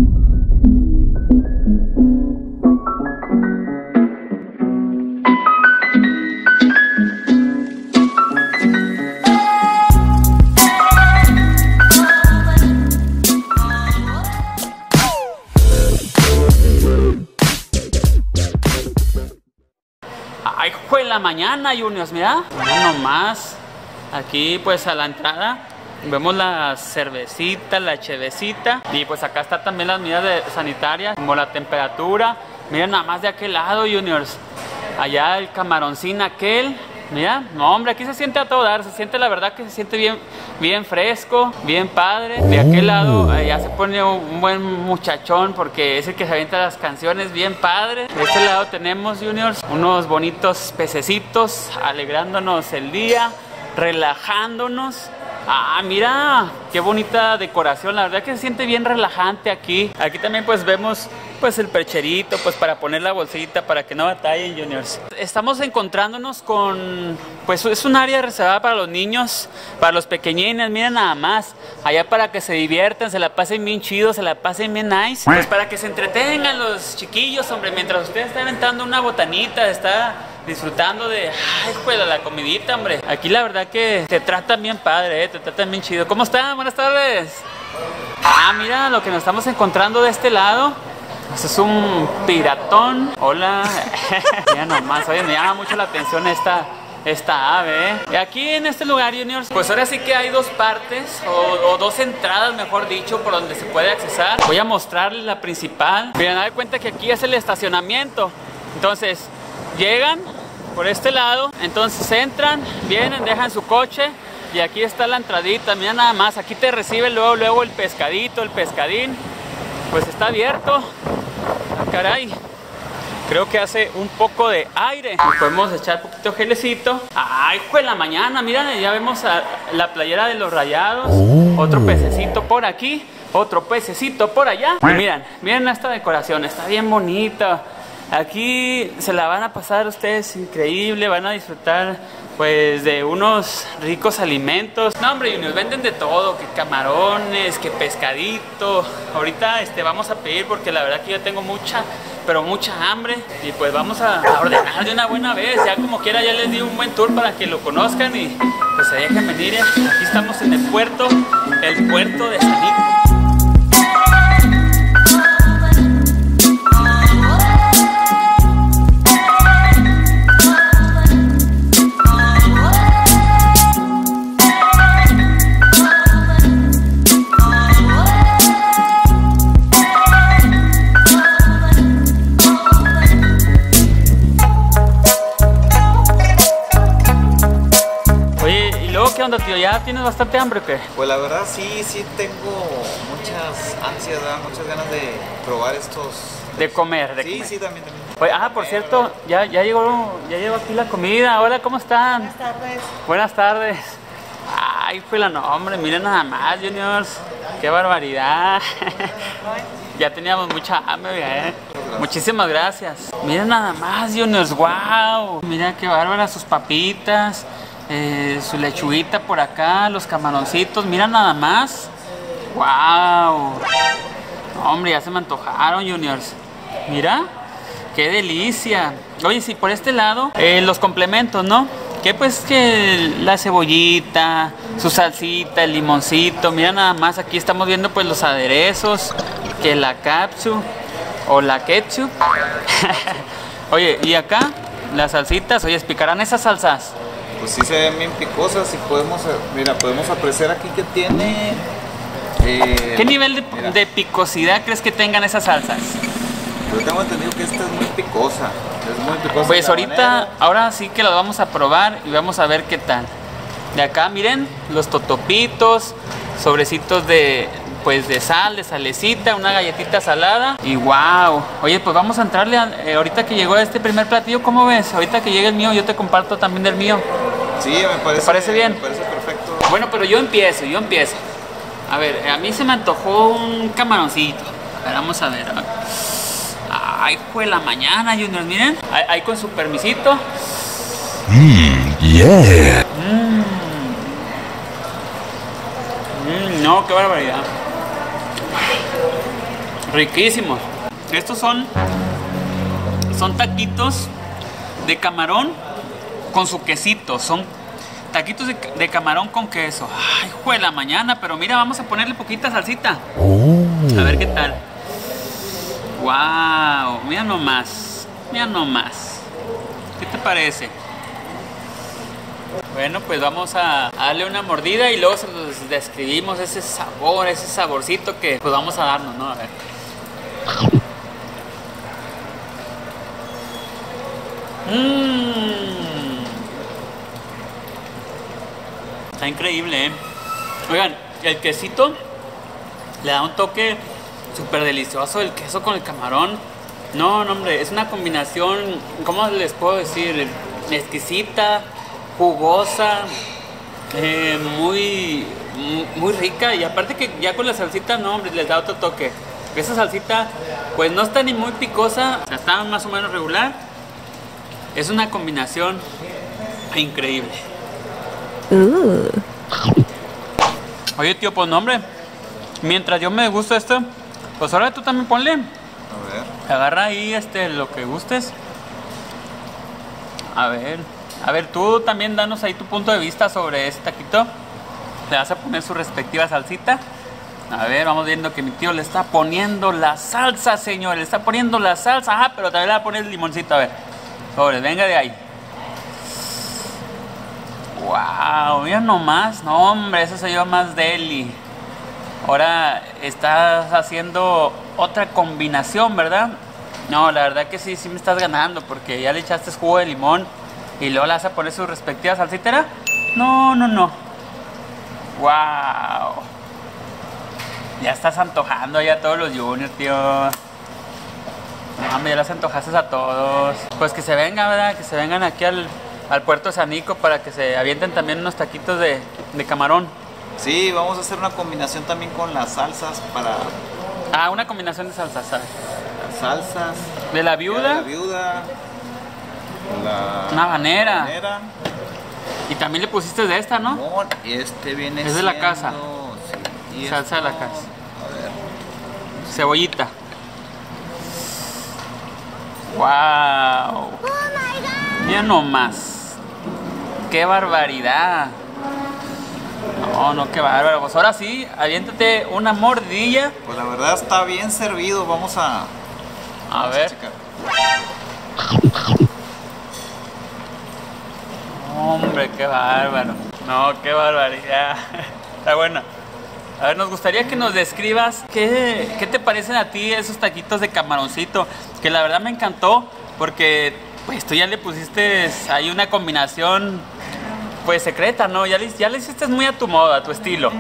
Ay, fue la mañana, Juniors, mira, no nomás. Aquí pues a la entrada vemos la cervecita, la chevecita. Y pues acá está también las medidas sanitarias, como la temperatura. Miren nada más de aquel lado, Juniors. Allá el camaroncín aquel. Mira, no hombre, aquí se siente a todo dar. Se siente, la verdad que se siente bien, bien fresco, bien padre. De aquel lado ya se pone un buen muchachón, porque es el que se avienta las canciones bien padre. De este lado tenemos, Juniors, unos bonitos pececitos alegrándonos el día, relajándonos. Ah, mira, qué bonita decoración, la verdad que se siente bien relajante aquí. Aquí también pues vemos pues el percherito, pues para poner la bolsita, para que no batallen, Juniors. Estamos encontrándonos con, pues es un área reservada para los niños, para los pequeñines, miren nada más. Allá para que se diviertan, se la pasen bien chido, se la pasen bien nice. Pues para que se entretengan los chiquillos, hombre, mientras ustedes están aventando una botanita, está disfrutando de, ay, pues, la comidita, hombre. Aquí la verdad que te tratan bien padre, te tratan bien chido. ¿Cómo están? Buenas tardes. Ah, mira lo que nos estamos encontrando de este lado. Este es un piratón. Hola. Ya nomás, oye, me llama mucho la atención esta ave. Y aquí en este lugar, Juniors, pues ahora sí que hay dos partes o dos entradas, mejor dicho, por donde se puede accesar. Voy a mostrarles la principal. Miren, da cuenta que aquí es el estacionamiento. Entonces llegan por este lado, entonces entran, vienen, dejan su coche y aquí está la entradita. Mira nada más, aquí te recibe luego el pescadito, el pescadín. Pues está abierto. Ah, caray, creo que hace un poco de aire. Y podemos echar un poquito de gelecito. Ay, fue la mañana, miren, ya vemos la playera de los Rayados. Otro pececito por aquí, otro pececito por allá. Y miren esta decoración, está bien bonita. Aquí se la van a pasar ustedes increíble, van a disfrutar pues de unos ricos alimentos. No hombre, Juniors, venden de todo, que camarones, que pescadito. Ahorita vamos a pedir porque la verdad que yo tengo mucha hambre. Y pues vamos a ordenar de una buena vez. Ya como quiera ya les di un buen tour para que lo conozcan y pues se dejen venir. Aquí estamos en el puerto de San Nicolás. ¿Qué onda, tío? ¿Ya tienes bastante hambre o qué? Pues la verdad sí tengo muchas ansias, muchas ganas de probar estos... De comer. Sí, también. Oye, por cierto, ya llegó aquí la comida. Hola, ¿cómo están? Buenas tardes. Buenas tardes. Ay, pues no, hombre, miren nada más, Juniors. Qué barbaridad. Ya teníamos mucha hambre, Muchísimas gracias. Miren nada más, Juniors, wow. Mira qué bárbara, sus papitas. Su lechuguita por acá, los camaroncitos, mira nada más. ¡Wow! Hombre, ya se me antojaron, Juniors. Mira, qué delicia. Oye, sí, por este lado, los complementos, ¿no? Que pues que la cebollita, su salsita, el limoncito. Mira nada más, aquí estamos viendo pues los aderezos, que la capsu o la ketchup. Oye, y acá, las salsitas, oye, ¿picarán esas salsas? Pues sí se ven bien picosas y podemos apreciar aquí que tiene... ¿Qué nivel de picosidad crees que tengan esas salsas? Yo tengo entendido que esta es muy picosa. Pues ahorita, ahora sí que las vamos a probar y vamos a ver qué tal. De acá, miren, los totopitos, sobrecitos de sal, de salecita, una galletita salada y wow. Oye, pues vamos a entrarle ahorita que llegó este primer platillo, ¿cómo ves? Ahorita que llegue el mío, yo te comparto también del mío. Sí, me parece. ¿Te parece bien? Me parece perfecto. Bueno, pero yo empiezo. A ver, a mí se me antojó un camaroncito. A ver, vamos a ver. Ay, fue la mañana, Juniors, miren. Ahí con su permisito. Yeah. No, qué barbaridad. Riquísimos. Estos son taquitos de camarón con su quesito. Son taquitos de camarón con queso. Ay, hijo de la mañana, pero mira, vamos a ponerle poquita salsita. A ver qué tal. Wow, mira nomás. Mira nomás. ¿Qué te parece? Bueno, pues vamos a darle una mordida y luego se los describimos ese sabor, ese saborcito que pues vamos a darnos, ¿no? A ver. Está increíble, ¿eh? Oigan, el quesito le da un toque súper delicioso, el queso con el camarón. No, no, hombre, es una combinación, ¿cómo les puedo decir? Exquisita, jugosa, muy rica. Y aparte que ya con la salsita, no, hombre, les da otro toque. Esa salsita, pues no está ni muy picosa, o sea, está más o menos regular. Es una combinación increíble. Oye, tío, pues no, hombre, mientras yo me gusto esto, pues ahora tú también ponle. A ver. Agarra ahí lo que gustes. A ver, tú también danos ahí tu punto de vista sobre este taquito. Le vas a poner su respectiva salsita. A ver, vamos viendo que mi tío le está poniendo la salsa, señor. Le está poniendo la salsa. Ajá, pero también le va a poner el limoncito. A ver, sobre, venga de ahí. Wow, mira nomás. No, hombre, eso se lleva más deli. Ahora estás haciendo otra combinación, ¿verdad? No, la verdad que sí me estás ganando, porque ya le echaste jugo de limón y luego le vas a poner su respectiva salsitera. No. Wow. Ya estás antojando ahí a todos los juniors, tío. No, hombre, ya las antojaste a todos. Pues que se vengan, ¿verdad? Que se vengan aquí al puerto de San Nico para que se avienten también unos taquitos de camarón. Sí, vamos a hacer una combinación también con las salsas para... Ah, una combinación de salsas, ¿sabes? Las salsas. De la viuda. La viuda. Una habanera. habanera. Y también le pusiste de esta, ¿no? No, este viene Es de la casa. Sí, Salsa de la casa. A ver. Cebollita. Wow. Mira nomás. Qué barbaridad. No, qué bárbaro. Pues ahora sí, aviéntate una mordilla. Pues la verdad está bien servido. Vamos a ver. checar. Hombre, qué bárbaro. No, qué barbaridad. Está bueno. A ver, nos gustaría que nos describas qué te parecen a ti esos taquitos de camaroncito. Que la verdad me encantó porque pues tú ya le pusiste ahí una combinación pues secreta, ¿no? Ya le hiciste muy a tu modo, a tu estilo.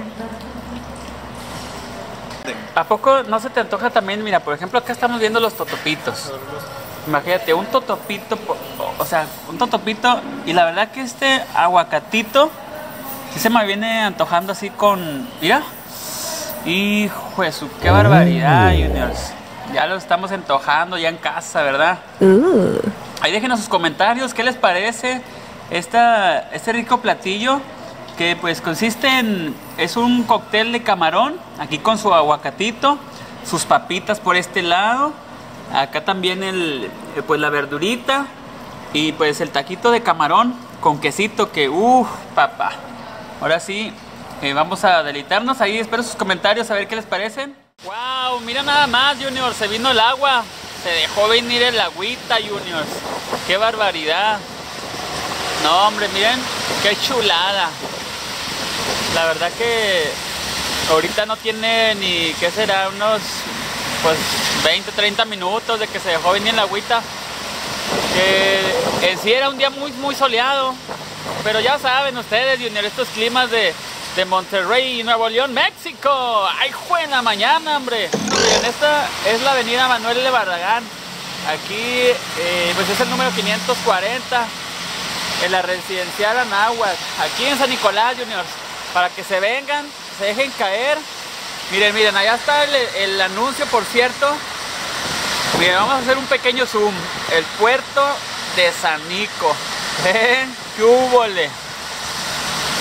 ¿A poco no se te antoja también? Mira, por ejemplo, acá estamos viendo los totopitos. Imagínate, un totopito, o sea, un totopito, y la verdad que este aguacatito sí se me viene antojando así con... Mira. Hijo de su, qué barbaridad, juniors. Ya lo estamos antojando ya en casa, ¿verdad? Ahí déjenos sus comentarios, ¿qué les parece este rico platillo? Que pues consiste en... Es un cóctel de camarón, aquí con su aguacatito, sus papitas por este lado. Acá también pues la verdurita y pues el taquito de camarón con quesito que papá. Ahora sí, vamos a deleitarnos ahí. Espero sus comentarios a ver qué les parecen. Wow, mira nada más, juniors, se vino el agua. Se dejó venir el agüita, juniors. Qué barbaridad. No, hombre, miren, qué chulada. La verdad que ahorita no tiene ni, ¿qué será? Unos... pues 20, 30 minutos de que se dejó venir la agüita. Que en sí era un día muy soleado. Pero ya saben ustedes, junior, estos climas de Monterrey, Nuevo León, México. ¡Ay, buena mañana, hombre! Miren, esta es la avenida Manuel de Barragán. Aquí, pues es el número 540. En la residencial Anáhuac. Aquí en San Nicolás, juniors. Para que se vengan, se dejen caer. Miren, allá está el anuncio, por cierto. Miren, vamos a hacer un pequeño zoom. El puerto de San Nico. ¿Qué húbole?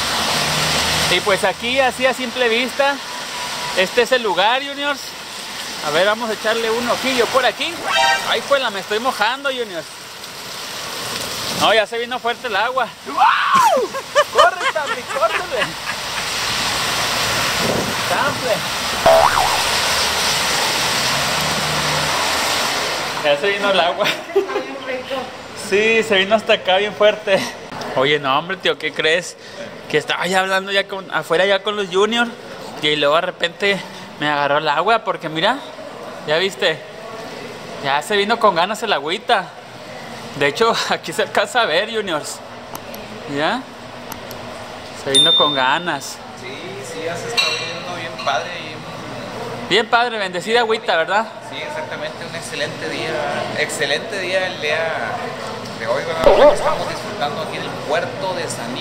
Y pues aquí, así a simple vista, este es el lugar, juniors. A ver, vamos a echarle un ojillo por aquí. Ay, pues me estoy mojando, Junior. No, ya se vino fuerte el agua. ¡Wow! ¡Corre, Stanley, córrele! ¡Stanley! Ya se vino el agua. Sí, se vino hasta acá bien fuerte. Oye, no, hombre, tío, ¿qué crees? Que estaba ya hablando ya afuera ya con los Junior. Y luego de repente me agarró el agua porque mira, ya viste, ya se vino con ganas el agüita. De hecho, aquí se alcanza a ver, Juniors. ¿Ya? Se vino con ganas. Sí, ya se está viendo bien padre. Bien padre, bendecida agüita, ¿verdad? Sí, exactamente, un excelente día. Excelente día el día de hoy, ¿verdad? Que estamos disfrutando aquí en el puerto de San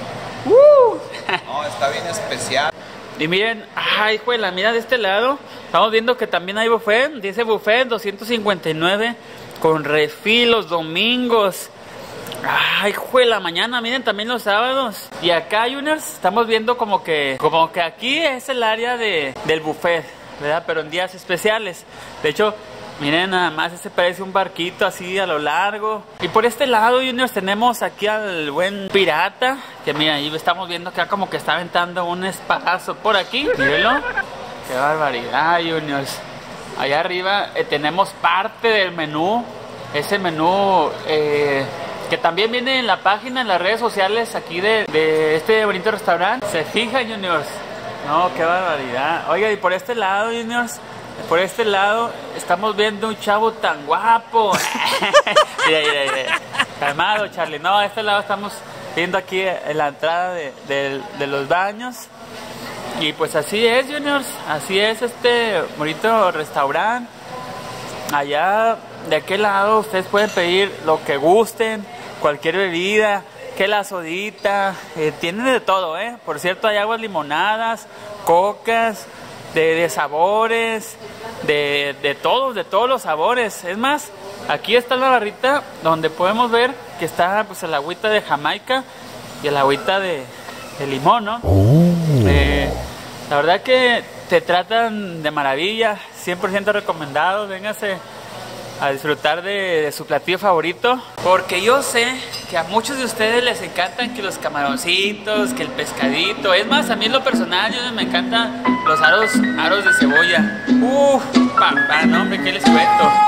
Nico. No, está bien especial. Y miren, ay, juela, mira de este lado. Estamos viendo que también hay buffet. Dice buffet 259 con refil los domingos. Ay, juela, mañana, miren, también los sábados. Y acá, Juniors, estamos viendo como que aquí es el área del buffet, ¿verdad? Pero en días especiales. De hecho, miren nada más, este parece un barquito así a lo largo. Y por este lado, Juniors, tenemos aquí al buen pirata. Que mira, ahí estamos viendo que como que está aventando un espadazo por aquí. Mírenlo. Qué barbaridad, Juniors. Allá arriba tenemos parte del menú. Ese menú que también viene en la página, en las redes sociales aquí de este bonito restaurante. Se fija, Juniors. No, qué barbaridad. Oiga, y por este lado, Juniors, por este lado estamos viendo un chavo tan guapo. Mira. Calmado, Charlie. No, a este lado estamos viendo aquí en la entrada de los baños. Y pues así es, Juniors. Así es este bonito restaurante. Allá de aquel lado ustedes pueden pedir lo que gusten, cualquier bebida, que la sodita, tienen de todo, Por cierto, hay aguas limonadas, cocas, de sabores, de todos los sabores. Es más, aquí está la barrita donde podemos ver que está pues el agüita de Jamaica y el agüita de limón, ¿no? La verdad que te tratan de maravilla, 100% recomendado. Véngase a disfrutar de su platillo favorito, porque yo sé que a muchos de ustedes les encantan que los camaroncitos, que el pescadito. Es más, a mí en lo personal me encantan los aros de cebolla. Papá, no hombre, ¿qué les cuento?